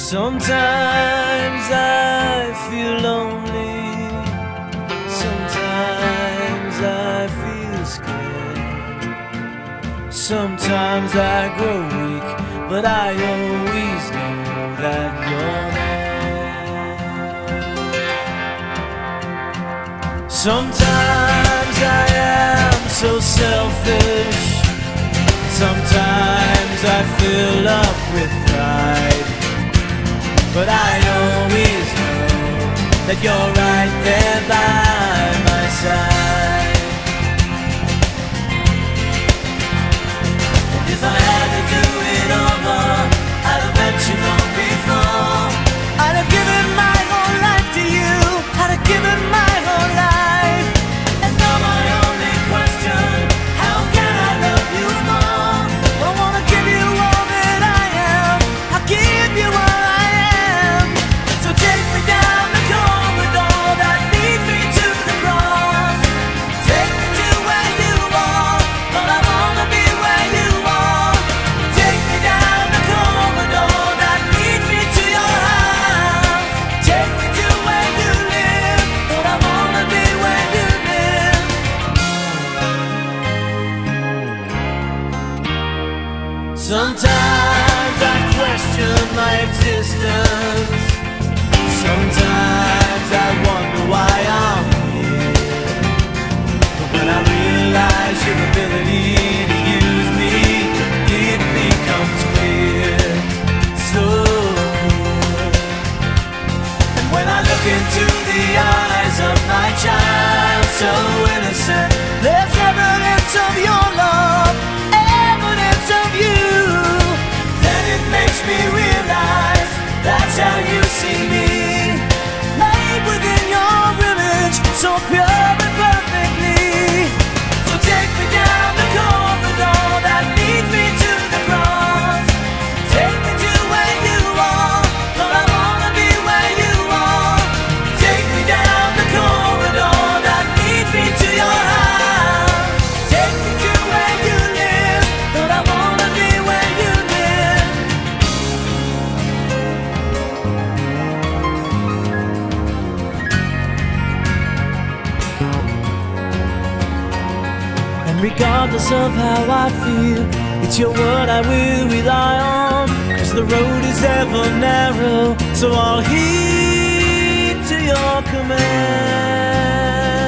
Sometimes I feel lonely, sometimes I feel scared, sometimes I grow weak, but I always know that you're there. Sometimes I am so selfish, sometimes I fill up with pride, but I always know that you're right there by my side. And if I had to do it over, I'd have met you long before. I'd have given my whole life to you, I'd have given my whole life. And now my only question, how can I love you more? I wanna give you all that I am, I'll give you all. Take me down the corridor that leads me to the cross. Take me to where you are, but I wanna be where you are. Take me down the corridor that leads me to your house. Take me to where you live, but I wanna be where you live. Sometimes I question my existence, sometimes I wonder why I'm here. But when I realize your ability to use me, it becomes clear, so clear. And when I look into the eyes of my child, so innocent, there's evidence of your love, evidence of you. Then it makes me realize that's how you see me, within your image, so pure and perfectly. So take me down the corridor that leads me to the cross. Take me to where you are, but I wanna be where you are. Take me down the corridor that leads me to your house. Take me to where you live, but I wanna be where you live. Regardless of how I feel, it's your word I will rely on. 'Cause the road is ever narrow, so I'll heed to your command.